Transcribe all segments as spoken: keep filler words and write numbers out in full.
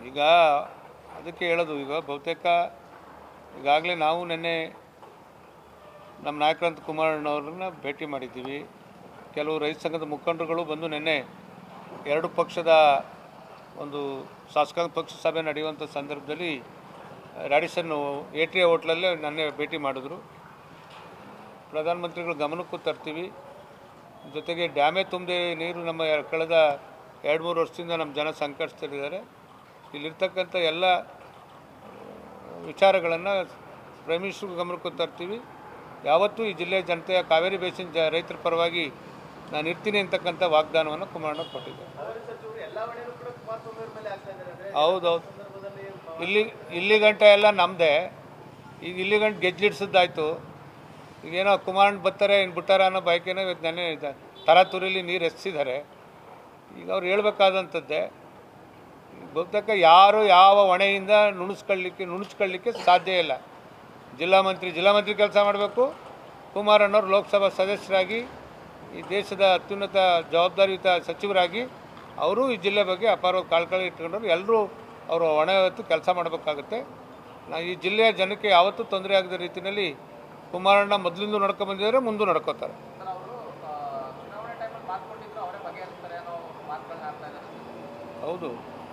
ಈಗ ಅದಕ್ಕೆ ಹೇಳೋದು, ಈಗ ಬಹುತೇಕ ಈಗಾಗಲೇ ನಾವು ನಿನ್ನೆ ನಮ್ಮ ನಾಯಕರಂತ ಕುಮಾರಣ್ಣವ್ರನ್ನ ಭೇಟಿ ಮಾಡಿದ್ದೀವಿ. ಕೆಲವು ರೈತ ಸಂಘದ ಮುಖಂಡರುಗಳು ಬಂದು ನಿನ್ನೆ ಎರಡು ಪಕ್ಷದ ಒಂದು ಶಾಸಕಾಂಗ ಪಕ್ಷ ಸಭೆ ನಡೆಯುವಂಥ ಸಂದರ್ಭದಲ್ಲಿ ರಾಡಿಸನ್ ಏಟ್ರಿಯಾ ಹೋಟ್ಲಲ್ಲೇ ನನ್ನೆ ಭೇಟಿ ಮಾಡಿದ್ರು. ಪ್ರಧಾನಮಂತ್ರಿಗಳು ಗಮನಕ್ಕೂ ತರ್ತೀವಿ. ಜೊತೆಗೆ ಡ್ಯಾಮೇ ತುಂಬದೆ ನೀರು ನಮ್ಮ ಕಳೆದ ಎರಡು ಮೂರು ವರ್ಷದಿಂದ ನಮ್ಮ ಜನ ಸಂಕಷ್ಟದಲ್ಲಿದ್ದಾರೆ. ಇಲ್ಲಿರ್ತಕ್ಕಂಥ ಎಲ್ಲ ವಿಚಾರಗಳನ್ನು ಪ್ರೈಮ್ ಮಿನಿಸ್ಟರ್ಗೂ ಗಮನಕ್ಕೂ ತರ್ತೀವಿ. ಯಾವತ್ತೂ ಈ ಜಿಲ್ಲೆಯ ಜನತೆಯ ಕಾವೇರಿ ಬೇಸಿನ್ ಜ ರೈತರ ಪರವಾಗಿ ನಾನು ಇರ್ತೀನಿ ಅಂತಕ್ಕಂಥ ವಾಗ್ದಾನವನ್ನು ಕುಮಾರಣ್ಣ ಕೊಟ್ಟಿದ್ದಾರೆ. ಹೌದೌದು, ಇಲ್ಲಿ ಇಲ್ಲಿ ಗಂಟ ಎಲ್ಲ ನಮ್ಮದೇ. ಈಗ ಇಲ್ಲಿ ಗಂಟೆ ಗೆಜ್ಜಿಡ್ಸಿದ್ದಾಯ್ತು. ಈಗೇನೋ ಕುಮಾರಣ್ಣ ಬರ್ತಾರೆ ಇನ್ನು ಬಿಟ್ಟಾರ ಅನ್ನೋ ಬಯಕೆನೋ ಇವತ್ತು ನೆನೆ ತರಾತುರಿಲಿ ನೀರು ಎಸ್ಸಿದ್ದಾರೆ. ಈಗ ಅವ್ರು ಹೇಳ್ಬೇಕಾದಂಥದ್ದೇ. ಬಹುತೇಕ ಯಾರು ಯಾವ ಹೊಣೆಯಿಂದ ನುಣಿಸ್ಕೊಳ್ಳಿಕ್ಕೆ ನುಣಿಸ್ಕೊಳ್ಳಿಕ್ಕೆ ಸಾಧ್ಯ ಇಲ್ಲ. ಜಿಲ್ಲಾ ಮಂತ್ರಿ ಜಿಲ್ಲಾ ಮಂತ್ರಿ ಕೆಲಸ ಮಾಡಬೇಕು. ಕುಮಾರಣ್ಣವ್ರು ಲೋಕಸಭಾ ಸದಸ್ಯರಾಗಿ ಈ ದೇಶದ ಅತ್ಯುನ್ನತ ಜವಾಬ್ದಾರಿಯುತ ಸಚಿವರಾಗಿ ಅವರು ಈ ಜಿಲ್ಲೆ ಬಗ್ಗೆ ಅಪಾರವಾದ ಕಾಳ್ಕಳಿ ಇಟ್ಕೊಂಡವ್ರು. ಎಲ್ಲರೂ ಅವರು ಹೊಣೆ ಹೊತ್ತು ಕೆಲಸ ಮಾಡಬೇಕಾಗುತ್ತೆ. ನಾವು ಈ ಜಿಲ್ಲೆಯ ಜನಕ್ಕೆ ಯಾವತ್ತೂ ತೊಂದರೆ ಆಗದ ರೀತಿಯಲ್ಲಿ ಕುಮಾರಣ್ಣ ಮೊದಲಿಂದ ನಡ್ಕೊಂಡು ಬಂದಿದ್ದಾರೆ, ಮುಂದೂ ನಡ್ಕೋತಾರೆ. ಹೌದು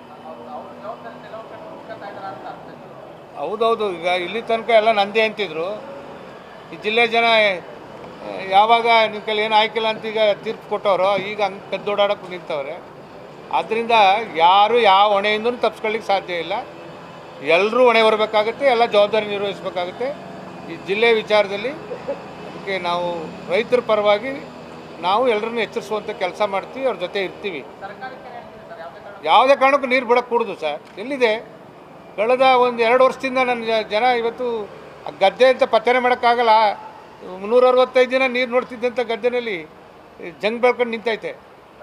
ಹೌದೌದು ಈಗ ಇಲ್ಲಿ ತನಕ ಎಲ್ಲ ನಂದೇ ಅಂತಿದ್ರು. ಈ ಜಿಲ್ಲೆ ಜನ ಯಾವಾಗ ನಿಮ್ಮ ಕೈಲಿ ಏನು ಆಯ್ಕಿಲ್ಲ ಅಂತ ಈಗ ತೀರ್ಪು ಕೊಟ್ಟವರು ಈಗ ಹಂಗೆ ಕದ್ದೋಡಾಡಕ್ಕೆ ನಿಂತವ್ರೆ. ಆದ್ದರಿಂದ ಯಾರು ಯಾವ ಹೊಣೆಯಿಂದಲೂ ತಪ್ಪಿಸ್ಕೊಳ್ಳಿಕ್ಕೆ ಸಾಧ್ಯ ಇಲ್ಲ. ಎಲ್ಲರೂ ಹೊಣೆ ಬರಬೇಕಾಗುತ್ತೆ, ಎಲ್ಲ ಜವಾಬ್ದಾರಿ ನಿರ್ವಹಿಸಬೇಕಾಗುತ್ತೆ. ಈ ಜಿಲ್ಲೆ ವಿಚಾರದಲ್ಲಿ ಅದಕ್ಕೆ ನಾವು ರೈತರ ಪರವಾಗಿ ನಾವು ಎಲ್ಲರನ್ನೂ ಎಚ್ಚರಿಸುವಂಥ ಕೆಲಸ ಮಾಡ್ತೀವಿ, ಅವ್ರ ಜೊತೆ ಇರ್ತೀವಿ. ಯಾವುದೇ ಕಾರಣಕ್ಕೂ ನೀರು ಬಿಡಕ್ಕೆ ಕೂಡುದು ಸರ್. ಎಲ್ಲಿದೆ? ಕಳೆದ ಒಂದು ಎರಡು ವರ್ಷದಿಂದ ನನ್ನ ಜನ ಇವತ್ತು ಗದ್ದೆ ಅಂತ ಪತ್ತನೆ ಮಾಡೋಕ್ಕಾಗಲ್ಲ. ಮುನ್ನೂರ ಅರವತ್ತೈದು ದಿನ ನೀರು ನೋಡ್ತಿದ್ದಂಥ ಗದ್ದೆನಲ್ಲಿ ಜಂಗ್ ಬೆಳ್ಕೊಂಡು ನಿಂತೈತೆ.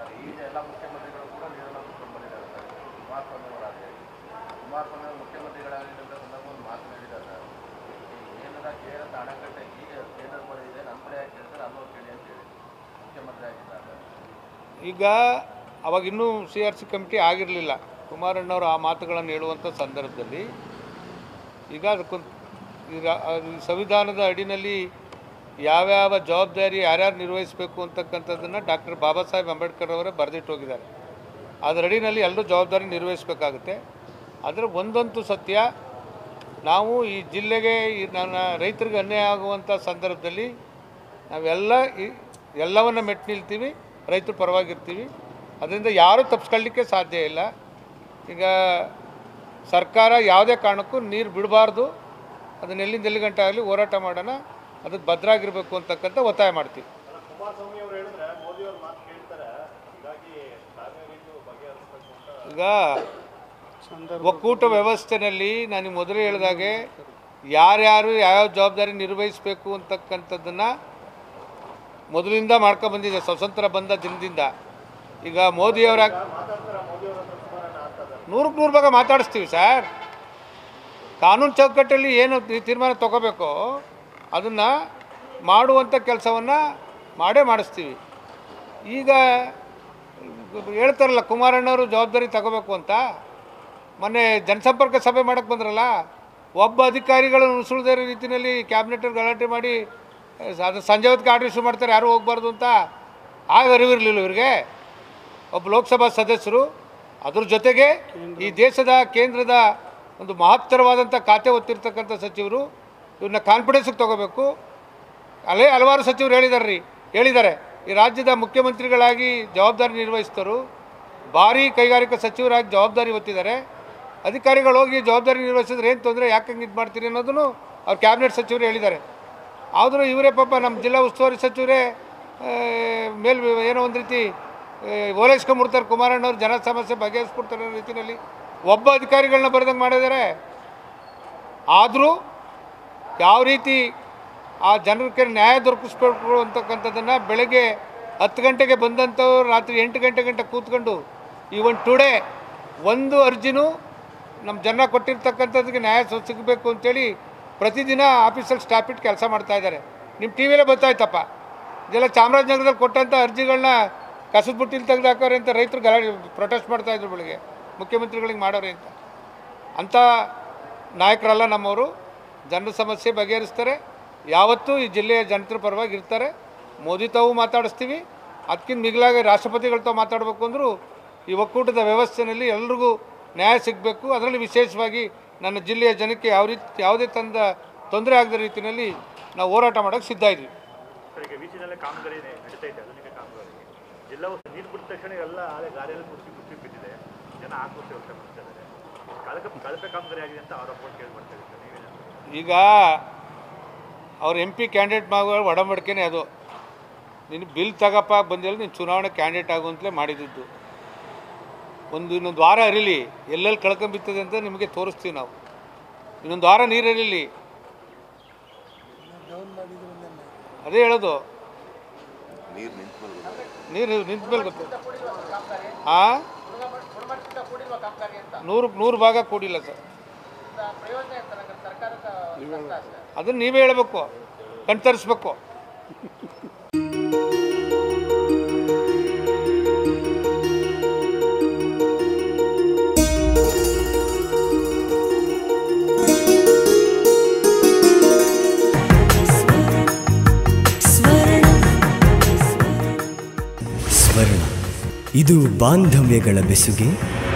ಈಗ ಅವಾಗ ಇನ್ನೂ ಸಿ ಆರ್ ಸಿ ಕಮಿಟಿ ಆಗಿರಲಿಲ್ಲ. ಕುಮಾರಣ್ಣವರು ಆ ಮಾತುಗಳನ್ನು ಹೇಳುವಂಥ ಸಂದರ್ಭದಲ್ಲಿ ಈಗ ಅದಕ್ಕೊಂದು ಈಗ ಸಂವಿಧಾನದ ಅಡಿನಲ್ಲಿ ಯಾವ್ಯಾವ ಜವಾಬ್ದಾರಿ ಯಾರ್ಯಾರು ನಿರ್ವಹಿಸಬೇಕು ಅಂತಕ್ಕಂಥದ್ದನ್ನು ಡಾಕ್ಟರ್ ಬಾಬಾ ಸಾಹೇಬ್ ಅಂಬೇಡ್ಕರ್ ಅವರೇ ಬರೆದಿಟ್ಟು ಹೋಗಿದ್ದಾರೆ. ಅದರ ಅಡಿನಲ್ಲಿ ಎಲ್ಲರೂ ಜವಾಬ್ದಾರಿ ನಿರ್ವಹಿಸಬೇಕಾಗುತ್ತೆ. ಅದರ ಒಂದಂತೂ ಸತ್ಯ, ನಾವು ಈ ಜಿಲ್ಲೆಗೆ ಈ ನನ್ನ ರೈತರಿಗೆ ಅನ್ಯಾಯ ಆಗುವಂಥ ಸಂದರ್ಭದಲ್ಲಿ ನಾವೆಲ್ಲ ಎಲ್ಲವನ್ನು ಮೆಟ್ಟು ನಿಲ್ತೀವಿ, ರೈತರ ಪರವಾಗಿರ್ತೀವಿ. ಅದರಿಂದ ಯಾರೂ ತಪ್ಪಿಸ್ಕೊಳ್ಳಿಕ್ಕೆ ಸಾಧ್ಯ ಇಲ್ಲ. ಈಗ ಸರ್ಕಾರ ಯಾವುದೇ ಕಾರಣಕ್ಕೂ ನೀರು ಬಿಡಬಾರ್ದು, ಅದನ್ನ ಎಲ್ಲಿಂದ ಎಲ್ಲಿ ಗಂಟೆ ಆಗಲಿ ಹೋರಾಟ ಮಾಡೋಣ, ಅದಕ್ಕೆ ಭದ್ರಾಗಿರಬೇಕು ಅಂತಕ್ಕಂಥ ಒತ್ತಾಯ ಮಾಡ್ತೀವಿ. ಈಗ ಒಕ್ಕೂಟ ವ್ಯವಸ್ಥೆಯಲ್ಲಿ ನಾನು ಮೊದಲೇ ಹೇಳಿದಾಗೆ ಯಾರ್ಯಾರು ಯಾವ್ಯಾವ ಜವಾಬ್ದಾರಿ ನಿರ್ವಹಿಸಬೇಕು ಅಂತಕ್ಕಂಥದ್ದನ್ನು ಮೊದಲಿಂದ ಮಾಡ್ಕೊಂಡ್ಬಂದಿದೆ ಸ್ವತಂತ್ರ ಬಂದ ದಿನದಿಂದ. ಈಗ ಮೋದಿಯವರ ನೂರಕ್ಕೆ ನೂರು ಭಾಗ ಮಾತಾಡಿಸ್ತೀವಿ ಸರ್. ಕಾನೂನು ಚೌಕಟ್ಟಲ್ಲಿ ಏನು ತೀರ್ಮಾನ ತಗೋಬೇಕೋ ಅದನ್ನು ಮಾಡುವಂಥ ಕೆಲಸವನ್ನು ಮಾಡೇ ಮಾಡಿಸ್ತೀವಿ. ಈಗ ಹೇಳ್ತಾರಲ್ಲ ಕುಮಾರಣ್ಣವರು ಜವಾಬ್ದಾರಿ ತಗೋಬೇಕು ಅಂತ. ಮೊನ್ನೆ ಜನಸಂಪರ್ಕ ಸಭೆ ಮಾಡೋಕ್ಕೆ ಬಂದ್ರಲ್ಲ, ಒಬ್ಬ ಅಧಿಕಾರಿಗಳು ನುಸುಳದೇ ರೀತಿಯಲ್ಲಿ ಕ್ಯಾಬಿನೆಟಲ್ಲಿ ಗಲಾಟೆ ಮಾಡಿ ಅದು ಸಂಜೆ ಹೊತ್ತಿಗೆ ಆರ್ಡರ್ ಇಶ್ಯೂ ಮಾಡ್ತಾರೆ ಯಾರೂ ಹೋಗ್ಬಾರ್ದು ಅಂತ. ಆಗ ಅರಿವಿರಲಿಲ್ಲ ಇವರಿಗೆ. ಒಬ್ಬ ಲೋಕಸಭಾ ಸದಸ್ಯರು, ಅದ್ರ ಜೊತೆಗೆ ಈ ದೇಶದ ಕೇಂದ್ರದ ಒಂದು ಮಹತ್ತರವಾದಂಥ ಖಾತೆ ಹೊತ್ತಿರ್ತಕ್ಕಂಥ ಸಚಿವರು, ಇವ್ರನ್ನ ಕಾನ್ಫಿಡೆನ್ಸಿಗೆ ತೊಗೋಬೇಕು. ಅಲ್ಲೇ ಹಲವಾರು ಸಚಿವರು ಹೇಳಿದ್ದಾರೆ ರೀ ಹೇಳಿದ್ದಾರೆ ಈ ರಾಜ್ಯದ ಮುಖ್ಯಮಂತ್ರಿಗಳಾಗಿ ಜವಾಬ್ದಾರಿ ನಿರ್ವಹಿಸ್ತರು, ಭಾರೀ ಕೈಗಾರಿಕಾ ಸಚಿವರಾಗಿ ಜವಾಬ್ದಾರಿ ಹೊತ್ತಿದ್ದಾರೆ. ಅಧಿಕಾರಿಗಳು ಹೋಗಿ ಜವಾಬ್ದಾರಿ ನಿರ್ವಹಿಸಿದ್ರೆ ಏನು ತೊಂದರೆ, ಯಾಕೆ ಹಂಗೆ ಇದು ಮಾಡ್ತೀರಿ ಅನ್ನೋದನ್ನು ಅವ್ರು ಕ್ಯಾಬಿನೆಟ್ ಸಚಿವರು ಹೇಳಿದ್ದಾರೆ. ಆದರೂ ಇವರೇ ಪಾಪ ನಮ್ಮ ಜಿಲ್ಲಾ ಉಸ್ತುವಾರಿ ಸಚಿವರೇ ಮೇಲ್ ಏನೋ ಒಂದು ರೀತಿ ಓಲೈಸ್ಕೊಂಡ್ಬಿಡ್ತಾರೆ. ಕುಮಾರಣ್ಣವ್ರು ಜನ ಸಮಸ್ಯೆ ಬಗೆಹರಿಸ್ಬಿಡ್ತಾರೆ ಅನ್ನೋ ರೀತಿಯಲ್ಲಿ ಒಬ್ಬ ಅಧಿಕಾರಿಗಳನ್ನ ಬರೆದಂಗೆ ಮಾಡಿದ್ದಾರೆ. ಆದರೂ ಯಾವ ರೀತಿ ಆ ಜನರಿಗೆ ನ್ಯಾಯ ದೊರಕಿಸ್ಬೇಕು ಅಂತಕ್ಕಂಥದ್ದನ್ನು ಬೆಳಗ್ಗೆ ಹತ್ತು ಗಂಟೆಗೆ ಬಂದಂಥವ್ರು ರಾತ್ರಿ ಎಂಟು ಗಂಟೆ ಗಂಟೆ ಕೂತ್ಕೊಂಡು ಈವನ್ ಟುಡೇ ಒಂದು ಅರ್ಜಿನೂ ನಮ್ಮ ಜನ ಕೊಟ್ಟಿರ್ತಕ್ಕಂಥದ್ದಕ್ಕೆ ನ್ಯಾಯ ಸಿಗಬೇಕು ಅಂತೇಳಿ ಪ್ರತಿದಿನ ಆಫೀಸಲ್ಲಿ ಸ್ಟಾಪ್ ಇಟ್ಟು ಕೆಲಸ ಮಾಡ್ತಾಯಿದ್ದಾರೆ. ನಿಮ್ಮ ಟಿ ವಿಯಲ್ಲೇ ಗೊತ್ತಾಯ್ತಪ್ಪ. ಇದೆಲ್ಲ ಚಾಮರಾಜನಗರದಲ್ಲಿ ಕೊಟ್ಟಂಥ ಅರ್ಜಿಗಳನ್ನ ಕಸದ ಬುಟ್ಟಿಲಿ ತೆಗೆದು ಹಾಕೋರೆ ಅಂತ ರೈತರು ಗಲಾಟೆ ಪ್ರೊಟೆಸ್ಟ್ ಮಾಡ್ತಾಯಿದ್ರು ಬೆಳಗ್ಗೆ ಮುಖ್ಯಮಂತ್ರಿಗಳಿಗೆ ಮಾಡೋರೆ ಅಂತ. ಅಂಥ ನಾಯಕರಲ್ಲ ನಮ್ಮವರು. ಜನರ ಸಮಸ್ಯೆ ಬಗೆಹರಿಸ್ತಾರೆ, ಯಾವತ್ತೂ ಈ ಜಿಲ್ಲೆಯ ಜನರ ಪರವಾಗಿ ಇರ್ತಾರೆ. ಮೋದಿ ತಾವು ಮಾತಾಡಿಸ್ತೀವಿ, ಅದಕ್ಕಿಂತ ಮಿಗಿಲಾಗಿ ರಾಷ್ಟ್ರಪತಿಗಳ ತಾವು ಮಾತಾಡಬೇಕು ಅಂದರೂ ಈ ಒಕ್ಕೂಟದ ವ್ಯವಸ್ಥೆಯಲ್ಲಿ ಎಲ್ರಿಗೂ ನ್ಯಾಯ ಸಿಗಬೇಕು. ಅದರಲ್ಲಿ ವಿಶೇಷವಾಗಿ ನನ್ನ ಜಿಲ್ಲೆಯ ಜನಕ್ಕೆ ಯಾವ ರೀತಿ ಯಾವುದೇ ತಂದ ತೊಂದರೆ ಆಗದ ರೀತಿಯಲ್ಲಿ ನಾವು ಹೋರಾಟ ಮಾಡೋಕ್ಕೆ ಸಿದ್ಧ ಇದ್ವಿ. ಈಗ ವೀಚಿನಲ್ಲೇ ಕಾಮಗಾರಿ ನಡೀತಾ ಇದೆ, ಆಧುನಿಕ ಕಾಮಗಾರಿ. ಜಿಲ್ಲಾ ನೀರು ಬಿಟ್ಟ ತಕ್ಷಣ ಎಲ್ಲ ಆಳೆ ಗಾಳಿಯಲ್ಲಿ ಕುರ್ಚಿ ಕುರ್ಚಿ ಬಿದ್ದಿದೆ, ಜನ ಆಕ್ರೋಶ ವ್ಯಕ್ತಪಡಿಸ್ತಿದ್ದಾರೆ. ಕಳಪೆ ಕಳಪೆ ಕಾಮಗಾರಿ ಆಗಿದೆ ಅಂತ ಆರೋಪ ಕೇಳ್ಬರ್ತಾ ಇದ್ದಾರೆ. ನೀವೇನು ಈಗ ಅವ್ರ ಎಂ ಪಿ ಕ್ಯಾಂಡಿಡೇಟ್ ಮಾಡುವ ಒಡಂಬಡಿಕೆನೇ ಅದು. ನೀನು ಬಿಲ್ ತಗಪ್ಪ ಬಂದಿಲ್ಲ, ನೀನು ಚುನಾವಣೆ ಕ್ಯಾಂಡಿಡೇಟ್ ಆಗುವಂತಲೇ ಮಾಡಿದ್ದು. ಒಂದು ಇನ್ನೊಂದು ವಾರ ಹರಿಲಿ, ಎಲ್ಲೆಲ್ಲಿ ಕಳ್ಕೊಂಬಿತ್ತದೆ ಅಂತ ನಿಮಗೆ ತೋರಿಸ್ತೀವಿ ನಾವು. ಇನ್ನೊಂದು ವಾರ ನೀರು ಹರಿಲಿ, ಅದೇ ಹೇಳೋದು. ನೀರು ನಿಂತ ಮೇಲೆ ಗೊತ್ತು. ಹಾಂ, ನೂರಕ್ಕೆ ನೂರು ಭಾಗ ಕೂಡಿಲ್ಲ ಸರ್. ಅದನ್ನು ನೀವೇ ಹೇಳಬೇಕು, ಕಣ್ತರಿಸ್ಬೇಕು. ಸ್ವರ್ಣ, ಇದು ಬಾಂಧವ್ಯಗಳ ಬೆಸುಗೆ.